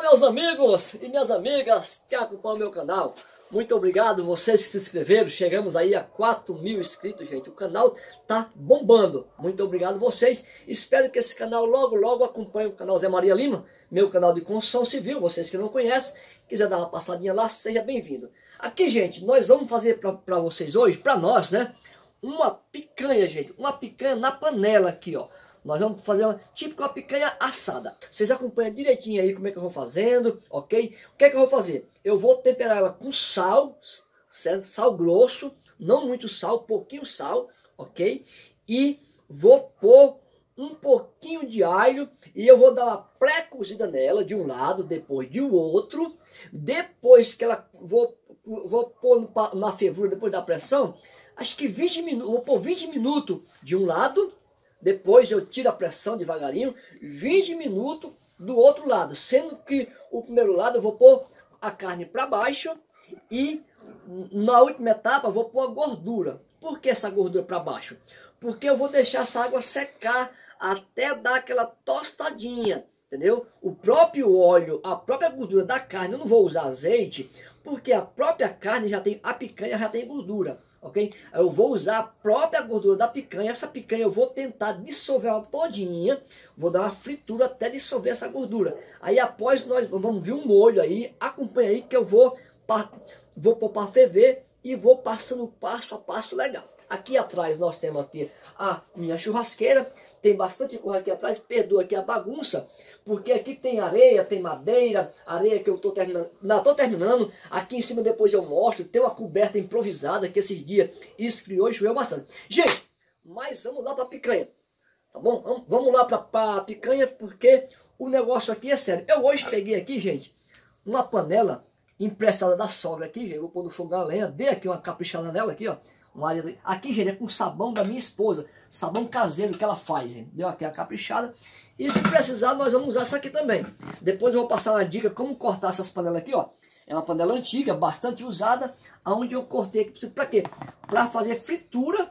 meus amigos e minhas amigas que acompanham o meu canal. Muito obrigado vocês que se inscreveram. Chegamos aí a 4.000 inscritos, gente. O canal tá bombando. Muito obrigado vocês. Espero que esse canal logo acompanhe o canal Zé Maria Lima, meu canal de construção civil. Vocês que não conhecem, quiser dar uma passadinha lá, seja bem-vindo. Aqui, gente, nós vamos fazer para vocês hoje, para nós, né? Uma picanha, gente. Uma picanha na panela aqui, ó. Nós vamos fazer uma picanha assada. Vocês acompanham direitinho aí como é que eu vou fazendo, ok? O que é que eu vou fazer? Eu vou temperar ela com sal, certo? Sal grosso, não muito sal, pouquinho sal, ok? E vou pôr um pouquinho de alho e eu vou dar uma pré-cozida nela de um lado, depois de outro. Depois que ela vou pôr na fervura, depois da pressão, acho que 20 minutos, vou pôr 20 minutos de um lado. Depois eu tiro a pressão devagarinho, 20 minutos do outro lado. Sendo que o primeiro lado eu vou pôr a carne para baixo e na última etapa eu vou pôr a gordura. Por que essa gordura para baixo? Porque eu vou deixar essa água secar até dar aquela tostadinha, entendeu? O próprio óleo, a própria gordura da carne, eu não vou usar azeite, porque a própria carne já tem, a picanha já tem gordura, ok? Eu vou usar a própria gordura da picanha. Essa picanha eu vou tentar dissolver ela todinha, vou dar uma fritura até dissolver essa gordura. Aí após nós vamos ver um molho aí, acompanha aí que eu vou pôr para ferver e vou passando passo a passo legal. Aqui atrás nós temos aqui a minha churrasqueira, tem bastante coisa aqui atrás, perdoa aqui a bagunça, porque aqui tem areia, tem madeira, areia que eu estou terminando, não, estou terminando, aqui em cima depois eu mostro, tem uma coberta improvisada que esses dias esfriou e choveu bastante. Gente, mas vamos lá para a picanha, tá bom? Vamos lá para a picanha, porque o negócio aqui é sério. Eu hoje peguei aqui, gente, uma panela emprestada da sogra aqui, gente, vou pôr no fogo a lenha, dei aqui uma caprichada nela aqui, ó. Aqui, gente, é com sabão da minha esposa, sabão caseiro que ela faz, gente. Deu aqui a caprichada. E se precisar, nós vamos usar essa aqui também. Depois eu vou passar uma dica como cortar essas panelas aqui, ó. É uma panela antiga, bastante usada, aonde eu cortei aqui. Para quê? Para fazer fritura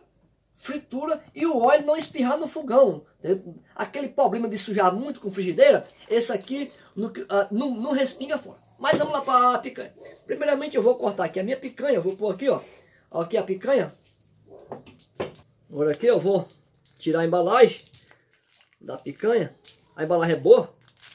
e o óleo não espirrar no fogão. Aquele problema de sujar muito com frigideira, esse aqui não respinga fora. Mas vamos lá para a picanha. Primeiramente eu vou cortar aqui a minha picanha, eu vou pôr aqui, ó. Aqui a picanha. Agora aqui eu vou tirar a embalagem da picanha. A embalagem é boa.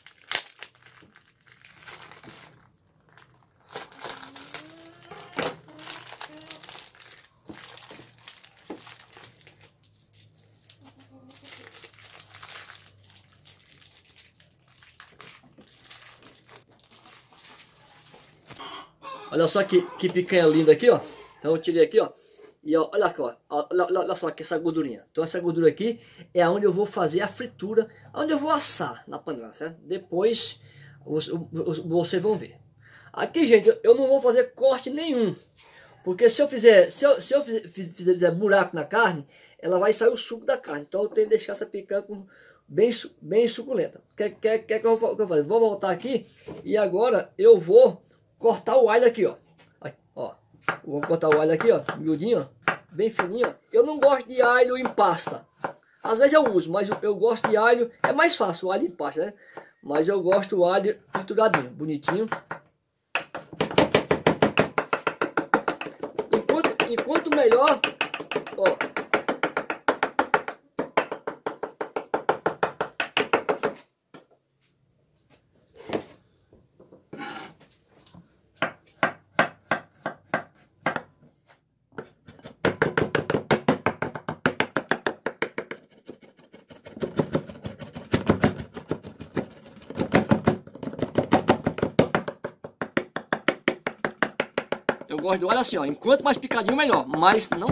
Olha só que picanha linda aqui, ó. Então eu tirei aqui, ó. E ó, olha aqui, ó. Olha só aqui essa gordurinha. Então essa gordura aqui é onde eu vou fazer a fritura, onde eu vou assar na panela, certo? Depois vocês vão ver. Aqui, gente, eu não vou fazer corte nenhum, porque se eu fizer buraco na carne, ela vai sair o suco da carne. Então eu tenho que deixar essa picanha bem suculenta. O que eu vou fazer? Vou voltar aqui e agora eu vou cortar o alho aqui, ó. Ó. Vou cortar o alho aqui, ó, miudinho, ó, bem fininho, ó. Eu não gosto de alho em pasta. Às vezes eu uso, mas eu gosto de alho, é mais fácil o alho em pasta, né? Mas eu gosto do alho trituradinho, bonitinho. Enquanto melhor, ó. Eu gosto do alho assim, ó. Enquanto mais picadinho, melhor. Mas não...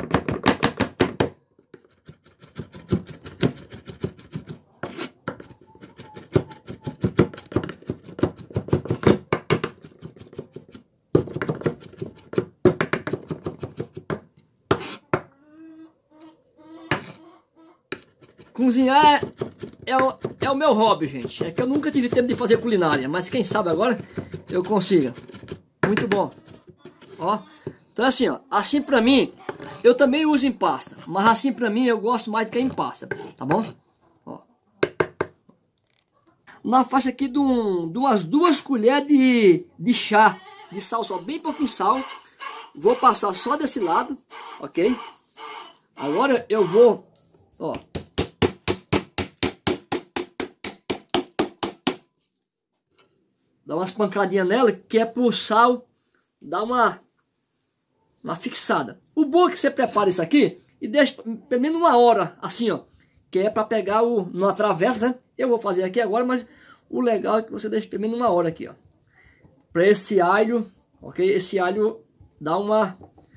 Cozinhar é o meu hobby, gente. É que eu nunca tive tempo de fazer culinária. Mas quem sabe agora eu consiga. Muito bom. Ó, então assim, ó, assim pra mim, eu também uso em pasta, mas assim pra mim eu gosto mais do que em pasta, tá bom? Ó. na faixa aqui de umas 2 colheres de chá de sal, só bem pouquinho sal. Vou passar só desse lado, ok? Agora eu vou, ó, dar umas pancadinhas nela, que é pro sal dar uma fixada. O bom é que você prepara isso aqui e deixa pelo menos 1 hora, assim, ó, que é para pegar numa travessa, né? Eu vou fazer aqui agora, mas o legal é que você deixa pelo menos 1 hora aqui, ó, para esse alho, ok? Esse alho dá uma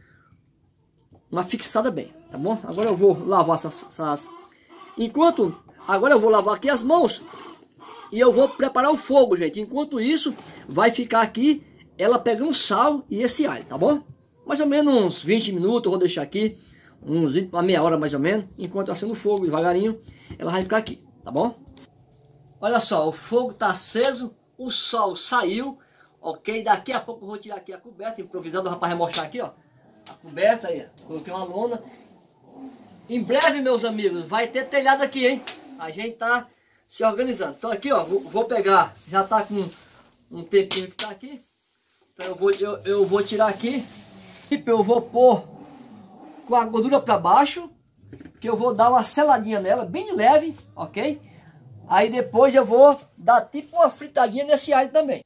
fixada bem, tá bom? Agora eu vou lavar agora eu vou lavar aqui as mãos e eu vou preparar o fogo, gente. Enquanto isso, vai ficar aqui ela pegando sal e esse alho, tá bom? Mais ou menos uns 20 minutos, eu vou deixar aqui, uma meia hora mais ou menos, enquanto acendo o fogo devagarinho, ela vai ficar aqui, tá bom? Olha só, o fogo tá aceso, o sol saiu, ok? Daqui a pouco eu vou tirar aqui a coberta, improvisando, o rapaz vai mostrar aqui, ó, a coberta aí, coloquei uma lona. Em breve, meus amigos, vai ter telhado aqui, hein? A gente tá se organizando. Então aqui, ó, vou pegar, já tá com um tempinho que tá aqui, então eu vou tirar aqui, eu vou pôr com a gordura para baixo, que eu vou dar uma seladinha nela, bem de leve, ok? Aí depois eu vou dar tipo uma fritadinha nesse alho também.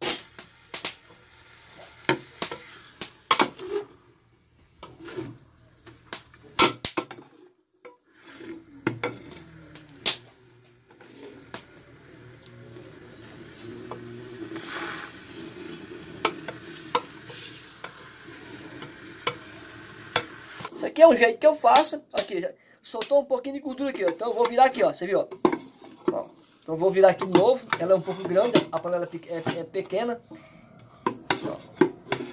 Isso aqui é um jeito que eu faço. Aqui, já soltou um pouquinho de gordura aqui, ó. Então eu vou virar aqui, ó. Você viu, ó? Então eu vou virar aqui de novo. Ela é um pouco grande, a panela é pequena. Ó.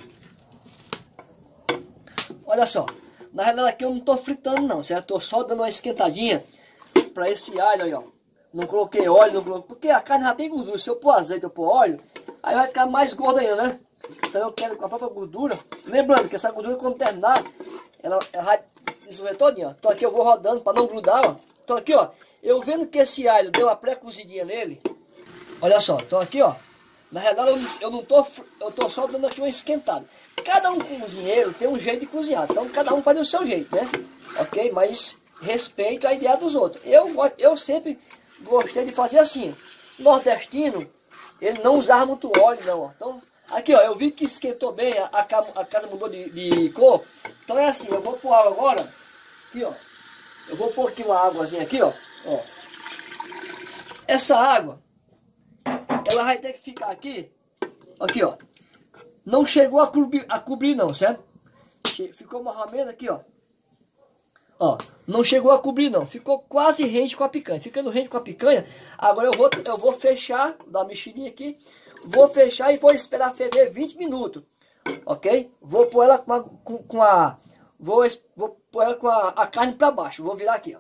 Olha só. Na realidade aqui eu não tô fritando não, certo? Tô só dando uma esquentadinha para esse alho aí, ó. Não coloquei óleo, não coloquei, porque a carne já tem gordura. Se eu pôr azeite, eu pôr óleo, aí vai ficar mais gordo ainda, né? Então eu quero com a própria gordura. Lembrando que essa gordura, quando terminar, ela vai dissolver todinha, ó. Então aqui eu vou rodando para não grudar, ó. Então aqui, ó, eu vendo que esse alho deu uma pré-cozidinha nele. Olha só, então aqui, ó, na realidade eu tô só dando aqui uma esquentada. Cada um cozinheiro tem um jeito de cozinhar, então cada um faz do seu jeito, né? Ok? Mas respeito a ideia dos outros. Eu sempre gostei de fazer assim. Nordestino, ele não usava muito óleo, não, ó. Então aqui, ó, eu vi que esquentou bem, a casa mudou de cor. Então é assim, eu vou pôr água agora. Aqui, ó. Eu vou pôr aqui uma águazinha aqui, ó. Essa água, ela vai ter que ficar aqui. Aqui, ó. Não chegou a cobrir não, certo? Ficou uma ramena aqui, ó. Ó, não chegou a cobrir não. Ficou quase rente com a picanha. Ficando rente com a picanha, agora eu vou fechar, dar uma mexidinha aqui. Vou fechar e vou esperar ferver 20 minutos, ok? Vou pôr ela vou pôr ela com a carne para baixo. Vou virar aqui, ó.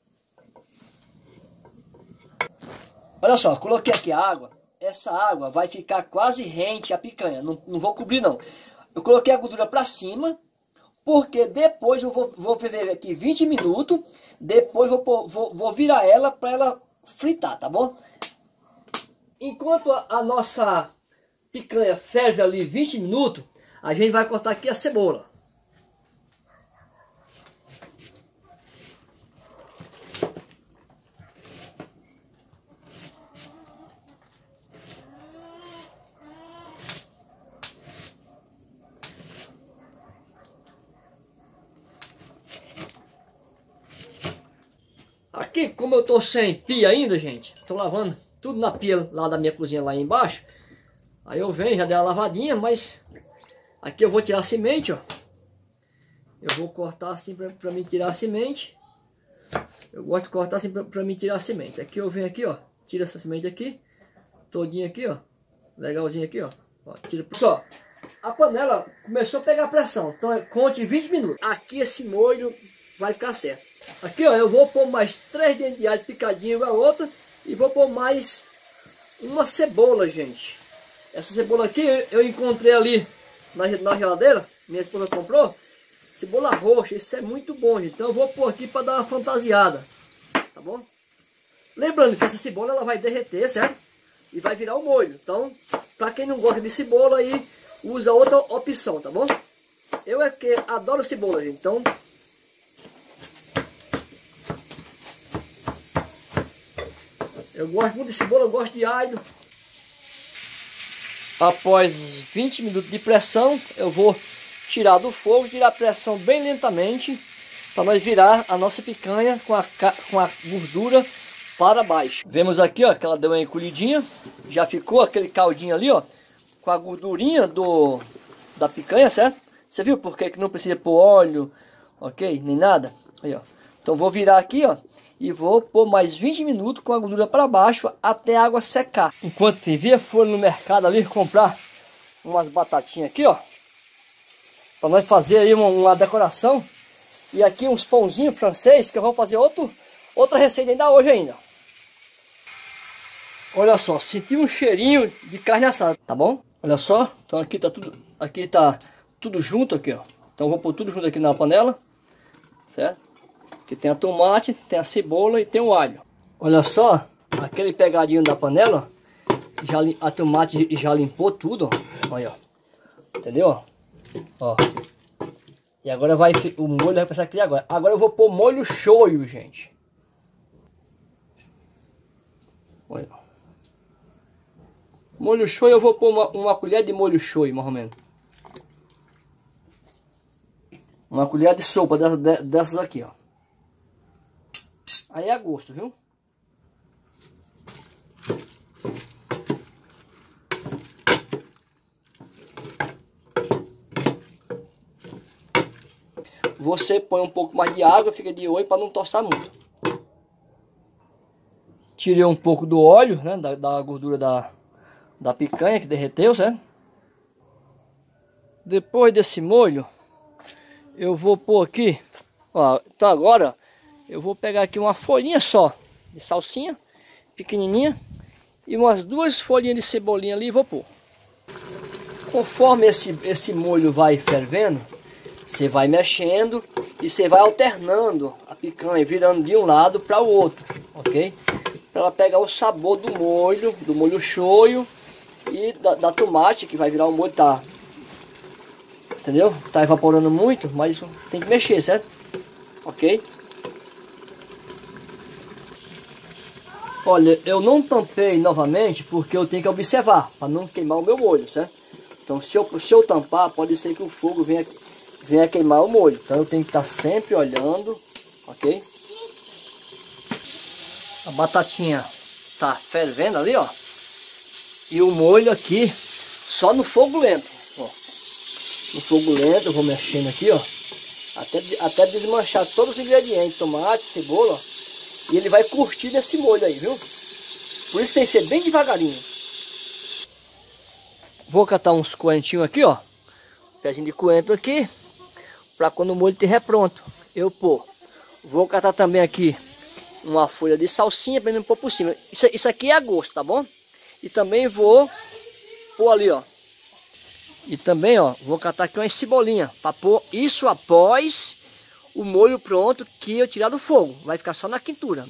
Olha só, coloquei aqui a água. Essa água vai ficar quase rente a picanha. Não vou cobrir não. Eu coloquei a gordura para cima, porque depois eu vou ferver aqui 20 minutos. Depois vou virar ela para ela fritar, tá bom? Enquanto a nossa picanha ferve ali 20 minutos, a gente vai cortar aqui a cebola. Aqui, como eu tô sem pia ainda, gente, tô lavando tudo na pia lá da minha cozinha lá embaixo. Aí eu venho, já dei uma lavadinha, mas aqui eu vou tirar a semente, ó. Eu vou cortar assim pra me tirar a semente. Eu gosto de cortar assim pra me tirar a semente. Aqui eu venho aqui, ó, tira essa semente aqui, todinha aqui, ó, legalzinho aqui, ó. Tira. Pessoal, a panela começou a pegar pressão, então conte 20 minutos. Aqui esse molho vai ficar certo. Aqui, ó, eu vou pôr mais 3 dentes de alho picadinho a outra. E vou pôr mais uma cebola, gente. Essa cebola aqui eu encontrei ali na geladeira. Minha esposa comprou. Cebola roxa, isso é muito bom, gente. Então eu vou pôr aqui para dar uma fantasiada. Tá bom? Lembrando que essa cebola ela vai derreter, certo? e vai virar o molho. Então, para quem não gosta de cebola aí, usa outra opção, tá bom? Eu é que adoro cebola, gente, então... Eu gosto muito de cebola, eu gosto de alho. Após 20 minutos de pressão, eu vou tirar do fogo, tirar a pressão bem lentamente, para nós virar a nossa picanha com a gordura para baixo. Vemos aqui, ó, que ela deu uma encolhidinha, já ficou aquele caldinho ali, ó, com a gordurinha da picanha, certo? Você viu por que não precisa pôr óleo, ok? Nem nada. Aí, ó. Então vou virar aqui, ó, e vou pôr mais 20 minutos com a gordura para baixo até a água secar. Enquanto fervia, foram no mercado ali comprar umas batatinhas aqui, ó, para nós fazer aí uma decoração. E aqui uns pãozinhos francês que eu vou fazer outra receita ainda hoje ainda. Olha só, senti um cheirinho de carne assada, tá bom? Olha só, então aqui tá tudo junto aqui, ó. Então eu vou pôr tudo junto aqui na panela, certo? Aqui tem a tomate, tem a cebola e tem o alho. Olha só, aquele pegadinho da panela, a tomate já limpou tudo, ó. Olha, ó. Entendeu? Ó. E agora o molho vai passar aqui agora. Agora eu vou pôr molho shoyu, gente. Olha. Molho shoyu, eu vou pôr uma colher de molho shoyu, mais ou menos. Uma colher de sopa dessas aqui, ó. Aí é a gosto, viu? Você põe um pouco mais de água, fica de olho para não tostar muito. Tirei um pouco do óleo, né, da gordura da picanha que derreteu, certo? Depois desse molho, eu vou pôr aqui, ó, então agora eu vou pegar aqui uma folhinha só de salsinha, pequenininha, e umas 2 folhinhas de cebolinha ali e vou pôr. Conforme esse molho vai fervendo, você vai mexendo e você vai alternando a picanha, virando de um lado para o outro, ok? Para ela pegar o sabor do molho shoyu e da tomate, que vai virar o molho, tá? Entendeu? Tá evaporando muito, mas tem que mexer, certo? Ok? Olha, eu não tampei novamente porque eu tenho que observar, para não queimar o meu molho, certo? Então se eu tampar, pode ser que o fogo venha queimar o molho. Então eu tenho que estar sempre olhando, ok? A batatinha tá fervendo ali, ó. E o molho aqui só no fogo lento, ó. No fogo lento eu vou mexendo aqui, ó. Até desmanchar todos os ingredientes, tomate, cebola, ó. E ele vai curtir desse molho aí, viu? Por isso tem que ser bem devagarinho. Vou catar uns coentinhos aqui, ó. Pezinho de coentro aqui. Para quando o molho estiver pronto, eu pôr. Vou catar também aqui uma folha de salsinha para mim pôr por cima. Isso aqui é a gosto, tá bom? E também vou pôr ali, ó. E também, ó, vou catar aqui uma cebolinha para pôr isso após o molho pronto que eu tirar do fogo. Vai ficar só na quentura.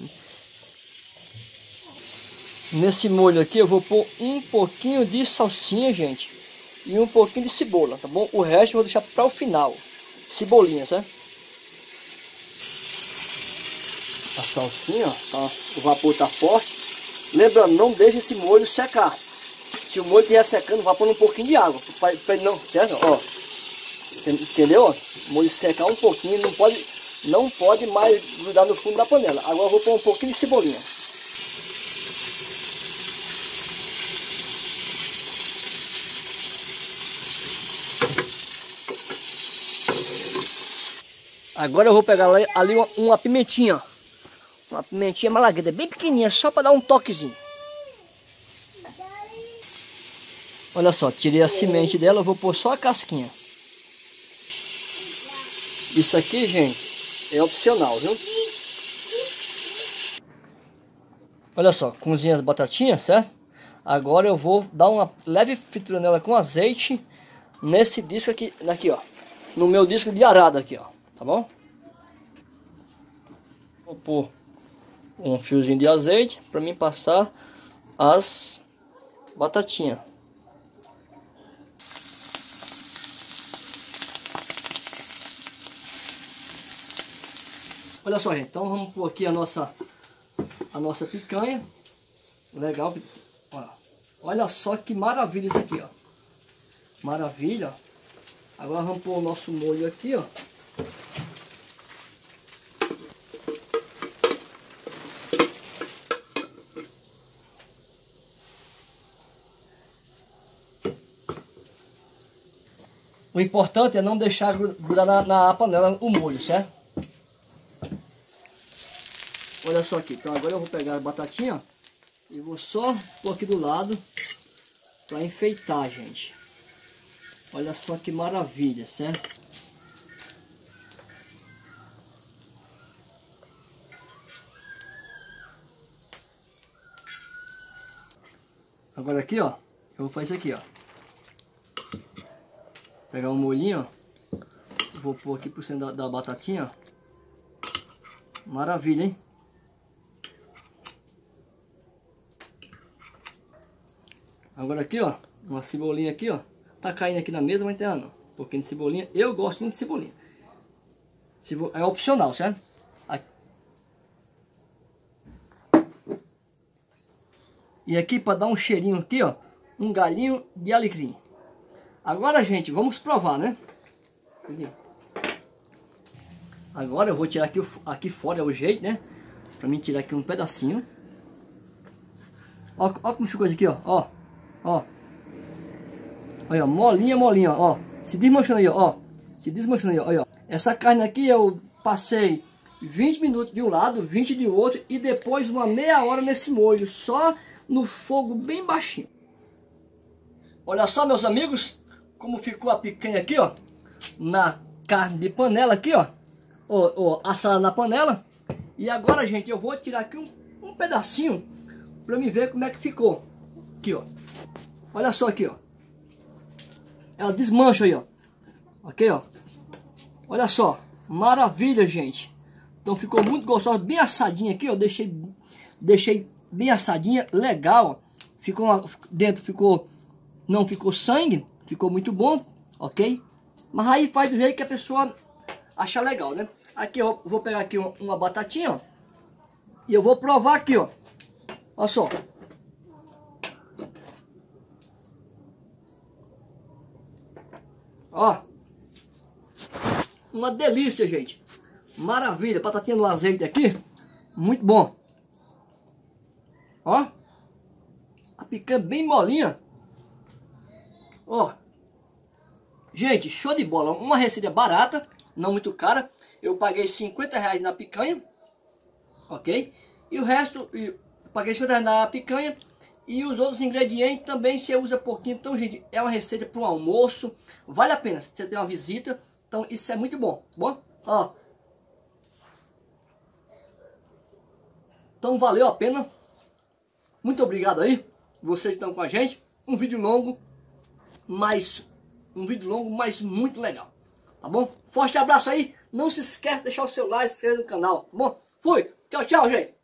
Nesse molho aqui eu vou pôr um pouquinho de salsinha, gente. E um pouquinho de cebola, tá bom? O resto eu vou deixar para o final. Cebolinha, certo? A salsinha, ó, o vapor tá forte. Lembrando, não deixe esse molho secar. Se o molho estiver secando, vá pôr um pouquinho de água. Para ele não, certo? Ó. Entendeu? O molho secar um pouquinho, não pode mais grudar no fundo da panela. Agora eu vou pôr um pouquinho de cebolinha. Agora eu vou pegar ali uma pimentinha. Uma pimentinha malagueta, bem pequenininha, só para dar um toquezinho. Olha só, tirei a semente dela, eu vou pôr só a casquinha. Isso aqui, gente, é opcional, viu? Olha só, cozinhei as batatinhas, certo? Agora eu vou dar uma leve fritura nela com azeite nesse disco aqui, ó. No meu disco de arado aqui, ó. Tá bom? Vou pôr um fiozinho de azeite para mim passar as batatinha. Olha só, gente, então vamos pôr aqui a nossa picanha. Legal. Olha só que maravilha isso aqui, ó. Maravilha. Agora vamos pôr o nosso molho aqui, ó. O importante é não deixar grudar na panela o molho, certo? Olha só aqui, então agora eu vou pegar a batatinha e vou só pôr aqui do lado para enfeitar, gente. Olha só que maravilha, certo? Agora aqui, ó, eu vou fazer isso aqui, ó. Pegar um molhinho, ó. Vou pôr aqui por cima da batatinha, ó. Maravilha, hein? Agora aqui, ó, uma cebolinha aqui, ó. Tá caindo aqui na mesa, mas não tem não. Um pouquinho de cebolinha. Eu gosto muito de cebolinha. É opcional, certo? Aqui. E aqui para dar um cheirinho aqui, ó, um galinho de alecrim. Agora, gente, vamos provar, né? Agora eu vou tirar aqui fora, é o jeito, né? Pra mim tirar aqui um pedacinho. Ó como ficou isso aqui, ó. Ó. Olha, molinha, ó. Se desmanchando aí, ó. Se desmanchando aí, ó. Olha, ó. Essa carne aqui eu passei 20 minutos de um lado, 20 de outro. E depois uma meia hora nesse molho. Só no fogo bem baixinho. Olha só, meus amigos. Como ficou a picanha aqui, ó. Na carne de panela aqui, ó. Assada na panela. E agora, gente, eu vou tirar aqui um pedacinho. Pra me ver como é que ficou. Aqui, ó. Olha só aqui, ó. Ela desmancha aí, ó. Ok, ó. Olha só. Maravilha, gente. Então ficou muito gostoso. Bem assadinha aqui, ó. Deixei bem assadinha. Legal, ó. Ficou dentro, não ficou sangue. Ficou muito bom, ok? Mas aí faz do jeito que a pessoa acha legal, né? Aqui eu vou pegar aqui uma batatinha, ó. E eu vou provar aqui, ó. Olha só. Ó. Uma delícia, gente. Maravilha. Batatinha no azeite aqui. Muito bom. Ó. A picanha bem molinha. Ó. Gente, show de bola. Uma receita barata, não muito cara. Eu paguei 50 reais na picanha. Ok? E o resto, eu paguei 50 reais na picanha. E os outros ingredientes também você usa pouquinho. Então, gente, é uma receita para um almoço. Vale a pena. Você tem uma visita. Então, isso é muito bom. Bom? Ó. Então, valeu a pena. Muito obrigado aí. Vocês estão com a gente. Um vídeo longo, mas muito legal. Tá bom? Forte abraço aí. Não se esqueça de deixar o seu like e se inscrever no canal. Tá bom? Fui. Tchau, tchau, gente.